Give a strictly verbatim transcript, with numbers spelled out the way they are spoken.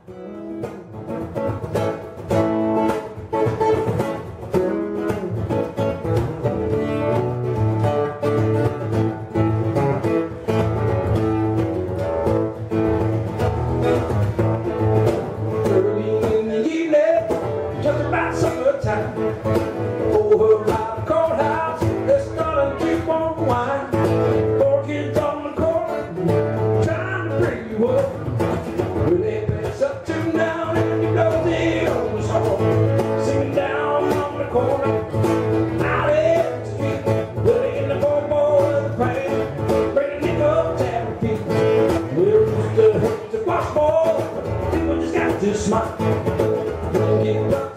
Over by the courthouse, they're starting to keep on wine. Four kids on the corner, trying to bring you up. Well, they pass up to down and you know the old song. Singing down on the corner, out at the street, putting the boy in the pan, bringing it up to have a feet. Well, just a hit to watch ball, people just got to smile. Get up.